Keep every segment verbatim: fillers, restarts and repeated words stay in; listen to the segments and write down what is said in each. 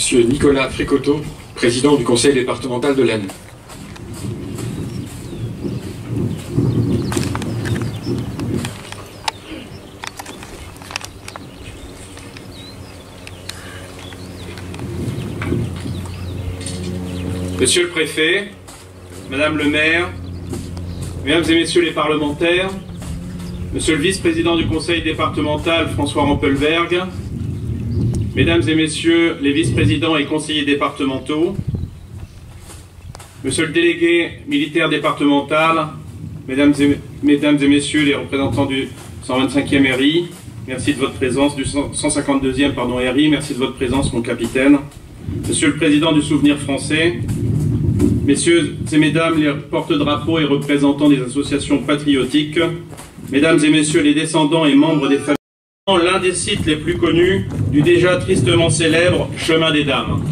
Monsieur Nicolas Fricotto, président du conseil départemental de l'Aisne. Monsieur le préfet, Madame le maire, Mesdames et Messieurs les parlementaires, Monsieur le vice-président du conseil départemental François Rampelberg, Mesdames et Messieurs les vice-présidents et conseillers départementaux, Monsieur le délégué militaire départemental, Mesdames et, Mesdames et Messieurs les représentants du cent vingt-cinquième R I, merci de votre présence, du cent cinquante-deuxième pardon, R I, merci de votre présence mon capitaine, Monsieur le président du Souvenir français, Messieurs et Mesdames les porte-drapeaux et représentants des associations patriotiques, Mesdames et Messieurs les descendants et membres des familles, l'un des sites les plus connus du déjà tristement célèbre Chemin des Dames.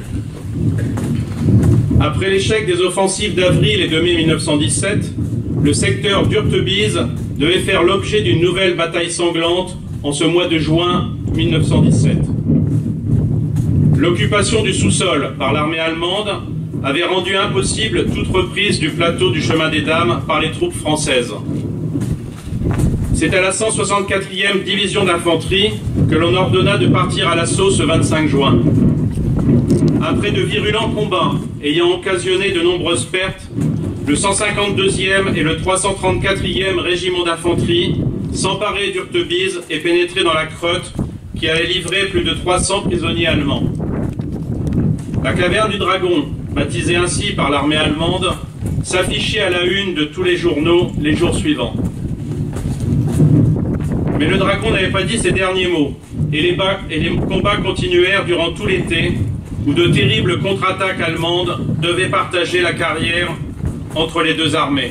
Après l'échec des offensives d'avril et de mai mille neuf cent dix-sept, le secteur d'Urtebise devait faire l'objet d'une nouvelle bataille sanglante en ce mois de juin mille neuf cent dix-sept. L'occupation du sous-sol par l'armée allemande avait rendu impossible toute reprise du plateau du Chemin des Dames par les troupes françaises. C'est à la cent soixante-quatrième division d'infanterie que l'on ordonna de partir à l'assaut ce vingt-cinq juin. Après de virulents combats ayant occasionné de nombreuses pertes, le cent cinquante-deuxième et le trois cent trente-quatrième régiment d'infanterie s'emparaient d'Urtebise et pénétraient dans la Creute qui allait livrer plus de trois cents prisonniers allemands. La caverne du Dragon, baptisée ainsi par l'armée allemande, s'affichait à la une de tous les journaux les jours suivants. Mais le Dragon n'avait pas dit ses derniers mots, et les, et les combats continuèrent durant tout l'été, où de terribles contre-attaques allemandes devaient partager la carrière entre les deux armées.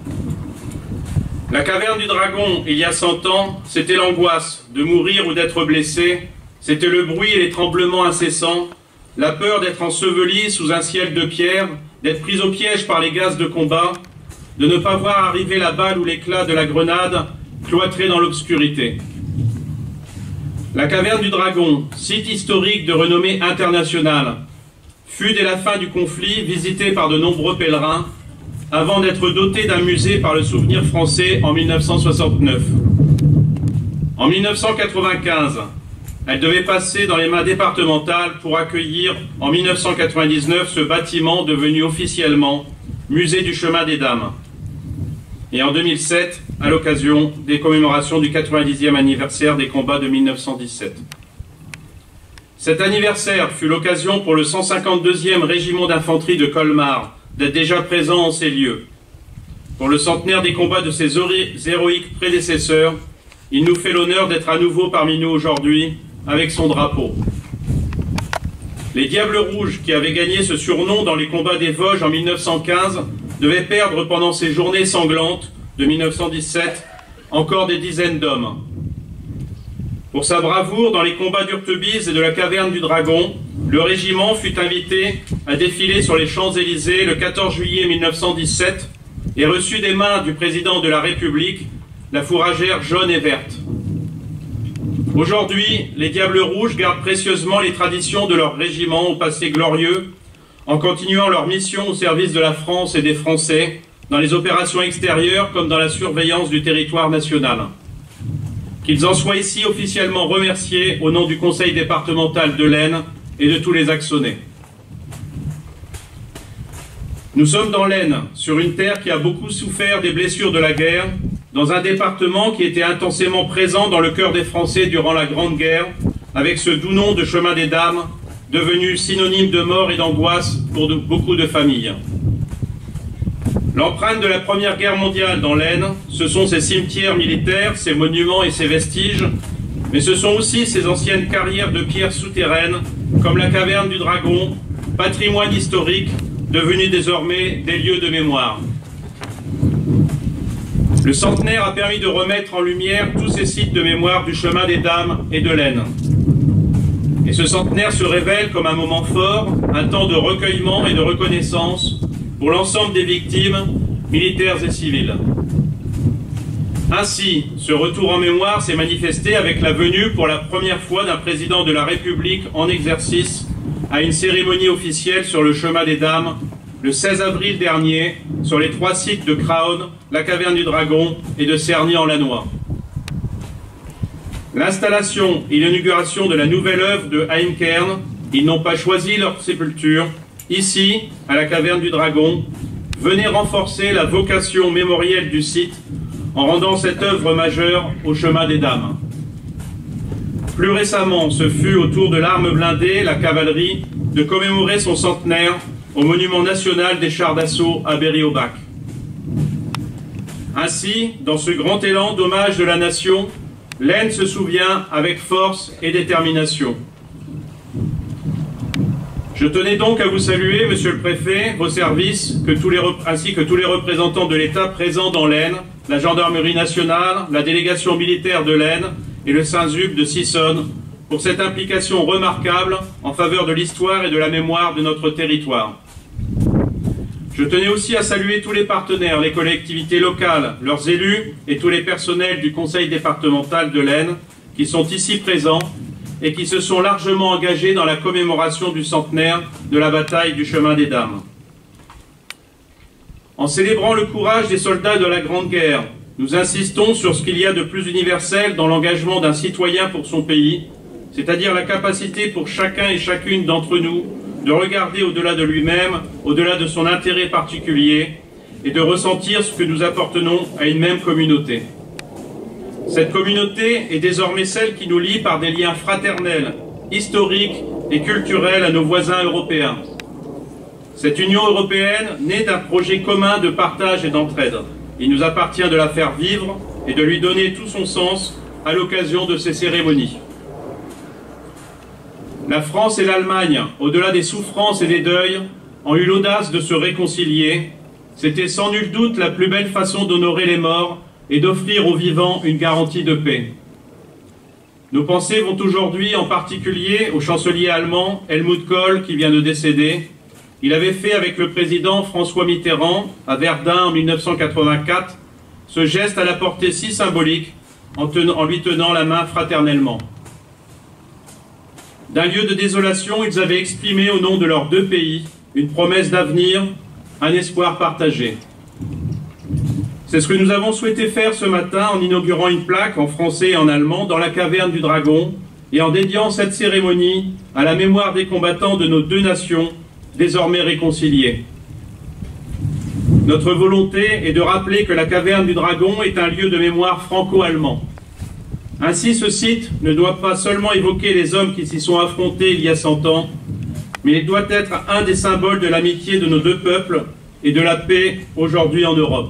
La caverne du Dragon, il y a cent ans, c'était l'angoisse de mourir ou d'être blessé, c'était le bruit et les tremblements incessants, la peur d'être enseveli sous un ciel de pierre, d'être pris au piège par les gaz de combat, de ne pas voir arriver la balle ou l'éclat de la grenade, cloîtré dans l'obscurité. La caverne du Dragon, site historique de renommée internationale, fut dès la fin du conflit visitée par de nombreux pèlerins, avant d'être dotée d'un musée par le Souvenir français en mille neuf cent soixante-neuf. En mille neuf cent quatre-vingt-quinze, elle devait passer dans les mains départementales pour accueillir en mille neuf cent quatre-vingt-dix-neuf ce bâtiment devenu officiellement musée du Chemin des Dames. Et en deux mille sept, à l'occasion des commémorations du quatre-vingt-dixième anniversaire des combats de mille neuf cent dix-sept. Cet anniversaire fut l'occasion pour le cent cinquante-deuxième régiment d'infanterie de Colmar d'être déjà présent en ces lieux. Pour le centenaire des combats de ses héroïques prédécesseurs, il nous fait l'honneur d'être à nouveau parmi nous aujourd'hui avec son drapeau. Les Diables Rouges, qui avaient gagné ce surnom dans les combats des Vosges en mille neuf cent quinze, devaient perdre pendant ces journées sanglantes de mille neuf cent dix-sept encore des dizaines d'hommes. Pour sa bravoure dans les combats d'Urtebise et de la caverne du Dragon, le régiment fut invité à défiler sur les Champs-Élysées le quatorze juillet mille neuf cent dix-sept et reçut des mains du président de la République la fourragère jaune et verte. Aujourd'hui, les Diables Rouges gardent précieusement les traditions de leur régiment au passé glorieux, en continuant leur mission au service de la France et des Français, dans les opérations extérieures comme dans la surveillance du territoire national. Qu'ils en soient ici officiellement remerciés au nom du conseil départemental de l'Aisne et de tous les Axonais. Nous sommes dans l'Aisne, sur une terre qui a beaucoup souffert des blessures de la guerre, dans un département qui était intensément présent dans le cœur des Français durant la Grande Guerre, avec ce doux nom de Chemin des Dames, devenu synonyme de mort et d'angoisse pour de, beaucoup de familles. L'empreinte de la Première Guerre mondiale dans l'Aisne, ce sont ses cimetières militaires, ses monuments et ses vestiges, mais ce sont aussi ses anciennes carrières de pierre souterraines, comme la caverne du Dragon, patrimoine historique, devenu désormais des lieux de mémoire. Le centenaire a permis de remettre en lumière tous ces sites de mémoire du Chemin des Dames et de l'Aisne. Et ce centenaire se révèle comme un moment fort, un temps de recueillement et de reconnaissance pour l'ensemble des victimes, militaires et civiles. Ainsi, ce retour en mémoire s'est manifesté avec la venue pour la première fois d'un président de la République en exercice à une cérémonie officielle sur le chemin des Dames le seize avril dernier sur les trois sites de Craonne, la Caverne du Dragon et de Cerny-en-Lannoy. L'installation et l'inauguration de la nouvelle œuvre de Haïm Kern, ils n'ont pas choisi leur sépulture, ici, à la Caverne du Dragon, venait renforcer la vocation mémorielle du site en rendant cette œuvre majeure au chemin des Dames. Plus récemment, ce fut au tour de l'arme blindée, la cavalerie, de commémorer son centenaire au monument national des chars d'assaut à Berry-au-Bac. Ainsi, dans ce grand élan d'hommage de la nation, l'Aisne se souvient avec force et détermination. Je tenais donc à vous saluer, Monsieur le Préfet, vos services, que tous les, ainsi que tous les représentants de l'État présents dans l'Aisne, la Gendarmerie nationale, la délégation militaire de l'Aisne et le Saint-Zuc de Sissonne, pour cette implication remarquable en faveur de l'histoire et de la mémoire de notre territoire. Je tenais aussi à saluer tous les partenaires, les collectivités locales, leurs élus et tous les personnels du Conseil départemental de l'Aisne qui sont ici présents et qui se sont largement engagés dans la commémoration du centenaire de la bataille du chemin des Dames. En célébrant le courage des soldats de la Grande Guerre, nous insistons sur ce qu'il y a de plus universel dans l'engagement d'un citoyen pour son pays, c'est-à-dire la capacité pour chacun et chacune d'entre nous de regarder au-delà de lui-même, au-delà de son intérêt particulier, et de ressentir ce que nous appartenons à une même communauté. Cette communauté est désormais celle qui nous lie par des liens fraternels, historiques et culturels à nos voisins européens. Cette Union européenne naît d'un projet commun de partage et d'entraide. Il nous appartient de la faire vivre et de lui donner tout son sens à l'occasion de ces cérémonies. La France et l'Allemagne, au-delà des souffrances et des deuils, ont eu l'audace de se réconcilier. C'était sans nul doute la plus belle façon d'honorer les morts et d'offrir aux vivants une garantie de paix. Nos pensées vont aujourd'hui en particulier au chancelier allemand Helmut Kohl qui vient de décéder. Il avait fait avec le président François Mitterrand à Verdun en mille neuf cent quatre-vingt-quatre ce geste à la portée si symbolique en, tenant, en lui tenant la main fraternellement. D'un lieu de désolation, ils avaient exprimé au nom de leurs deux pays une promesse d'avenir, un espoir partagé. C'est ce que nous avons souhaité faire ce matin en inaugurant une plaque en français et en allemand dans la Caverne du Dragon et en dédiant cette cérémonie à la mémoire des combattants de nos deux nations désormais réconciliées. Notre volonté est de rappeler que la Caverne du Dragon est un lieu de mémoire franco-allemand. Ainsi, ce site ne doit pas seulement évoquer les hommes qui s'y sont affrontés il y a cent ans, mais il doit être un des symboles de l'amitié de nos deux peuples et de la paix aujourd'hui en Europe.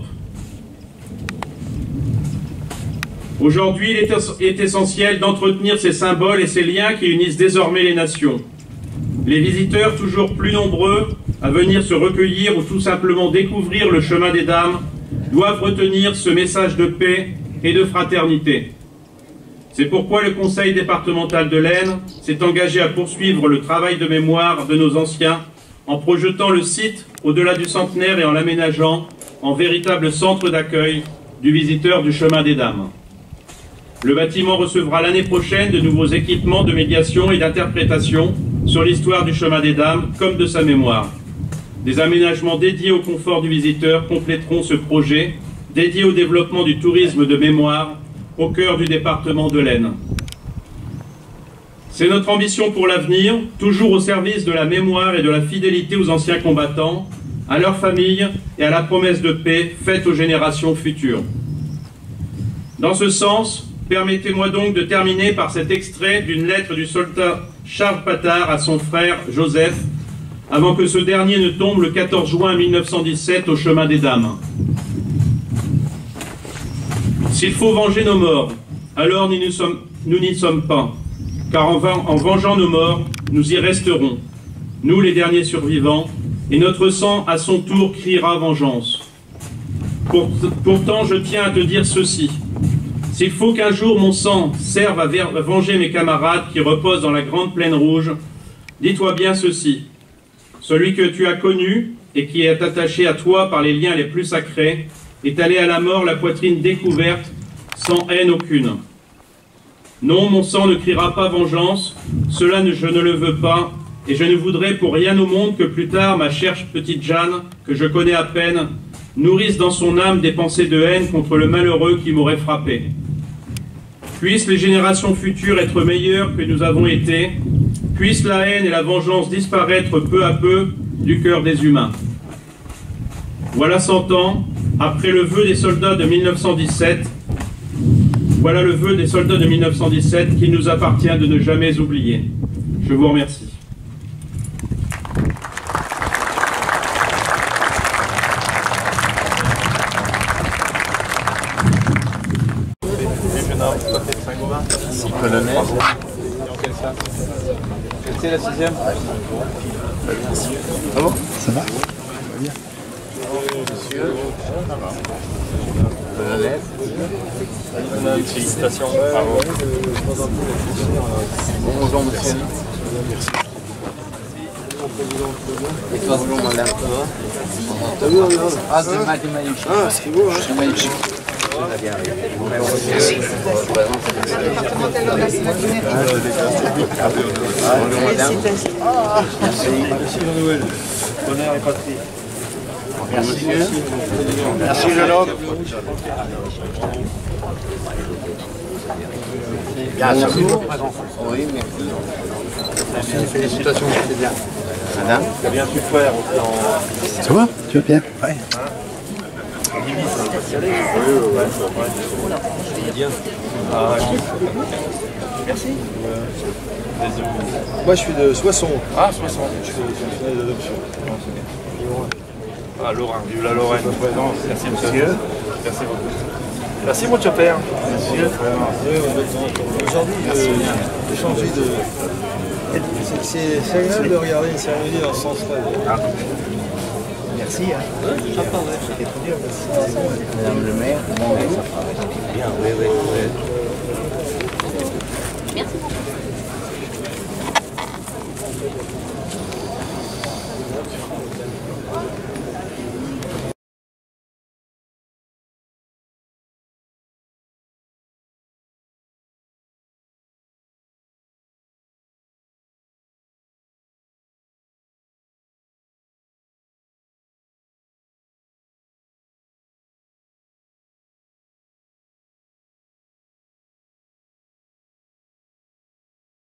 Aujourd'hui, il est essentiel d'entretenir ces symboles et ces liens qui unissent désormais les nations. Les visiteurs, toujours plus nombreux, à venir se recueillir ou tout simplement découvrir le chemin des Dames, doivent retenir ce message de paix et de fraternité. C'est pourquoi le Conseil départemental de l'Aisne s'est engagé à poursuivre le travail de mémoire de nos anciens en projetant le site au-delà du centenaire et en l'aménageant en véritable centre d'accueil du visiteur du chemin des Dames. Le bâtiment recevra l'année prochaine de nouveaux équipements de médiation et d'interprétation sur l'histoire du chemin des Dames comme de sa mémoire. Des aménagements dédiés au confort du visiteur compléteront ce projet dédié au développement du tourisme de mémoire au cœur du département de l'Aisne. C'est notre ambition pour l'avenir, toujours au service de la mémoire et de la fidélité aux anciens combattants, à leurs familles et à la promesse de paix faite aux générations futures. Dans ce sens, permettez-moi donc de terminer par cet extrait d'une lettre du soldat Charles Patard à son frère Joseph, avant que ce dernier ne tombe le quatorze juin mille neuf cent dix-sept au chemin des Dames. S'il faut venger nos morts, alors nous n'y sommes, nous n'y sommes pas, car en, en vengeant nos morts, nous y resterons, nous les derniers survivants, et notre sang à son tour criera vengeance. Pour, pourtant, je tiens à te dire ceci. S'il faut qu'un jour mon sang serve à venger mes camarades qui reposent dans la grande plaine rouge, dis-toi bien ceci. Celui que tu as connu et qui est attaché à toi par les liens les plus sacrés est allé à la mort la poitrine découverte, sans haine aucune. Non, mon sang ne criera pas vengeance, cela ne, je ne le veux pas, et je ne voudrais pour rien au monde que plus tard ma chère petite Jeanne, que je connais à peine, nourrisse dans son âme des pensées de haine contre le malheureux qui m'aurait frappé. Puissent les générations futures être meilleures que nous avons été, puissent la haine et la vengeance disparaître peu à peu du cœur des humains. Voilà cent ans, après le vœu des soldats de mille neuf cent dix-sept, voilà le vœu des soldats de mille neuf cent dix-sept qu'il nous appartient de ne jamais oublier. Je vous remercie. Ici, colonel. C'est la sixième. Ça va? Ça va bien. Monsieur. Colonel. Félicitations. Bravo. Bonjour, monsieur. Merci. Et toi, bonjour, madame. Ah, c'est magnifique. Ah, c'est beau, hein? C'est magnifique. Merci. Merci Jean-Noël. Honneur et patrie. Merci. Merci jeune homme. Bien sûr. Oui, merci. Félicitations, c'est bien. Madame, tu as bien pu faire. Ça va? Tu vas bien? Oui. Merci. Moi je suis de Soissons. Ah, Soissons. Je suis d'adoption. Ah, Lorrain, vive la Lorraine. Merci monsieur. Merci beaucoup. Merci mon père. Merci. Aujourd'hui, j'ai changé de... C'est agréable de regarder une cérémonie dans ce sens-là. Ah. Merci. Hein. Madame le maire, bonjour. Bien.